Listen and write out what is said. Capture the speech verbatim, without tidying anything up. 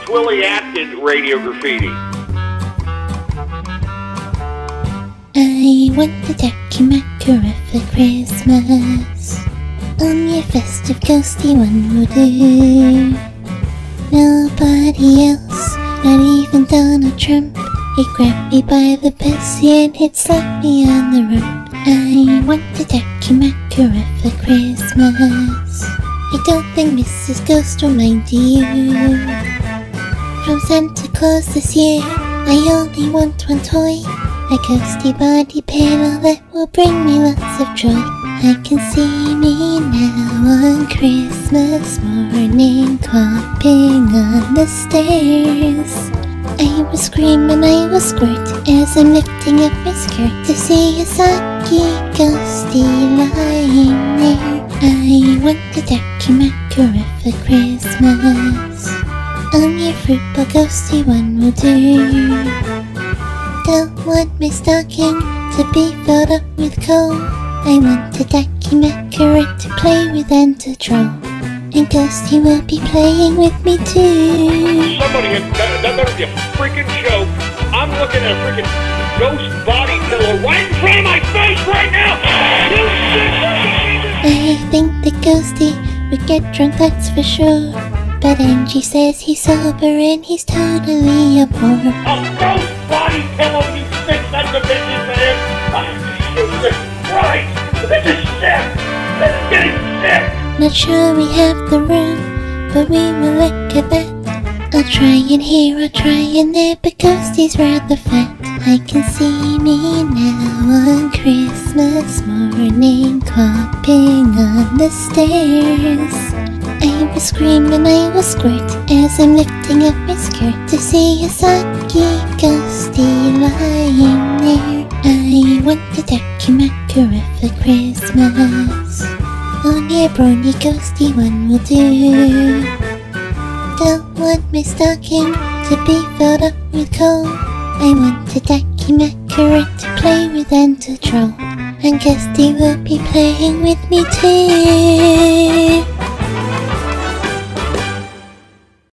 Willie Atkins radio graffiti. I want the Dakimakura for Christmas. Only a festive ghosty one will do. Nobody else, not even Donald Trump. He grabbed me by the pussy and he'd slap me on the rump. I want the Dakimakura for Christmas. I don't think Missus Ghost will mind you. From Santa Claus this year, I only want one toy. A ghosty body pillow that will bring me lots of joy. I can see me now on Christmas morning, clomping on the stairs. I will scream and I will squirt as I'm lifting up my skirt to see a soggy ghosty lying there. I want the Dakimakura for Christmas. Only a fruitful ghosty one will do. Don't want my stocking to be filled up with coal. I want a Dakimakura to play with and to troll. And Ghosty will be playing with me too. Somebody, that, that better be a freaking joke. I'm looking at a freaking ghost body pillow right in front of my face right now. You sick. I think the Ghosty would get drunk, that's for sure. But Angie says he's sober and he's totally a bore. A ghost body pillow, you sick sons of bitches, man. Jesus Christ, this is sick. This is getting sick. Not sure we have the room, but we will look at that. I'll try in here, I'll try in there, but Ghosty's rather fat. I can see me now on Christmas morning, clomping on the stairs. I will scream and I will squirt as I'm lifting up my skirt to see a soggy ghosty lying there. I want the Dakimakura for Christmas. Only a brawny ghosty one will do. Don't want my stocking to be filled up with coal. I want a Dakimakura to play with and to troll. And Ghosty will be playing with me too.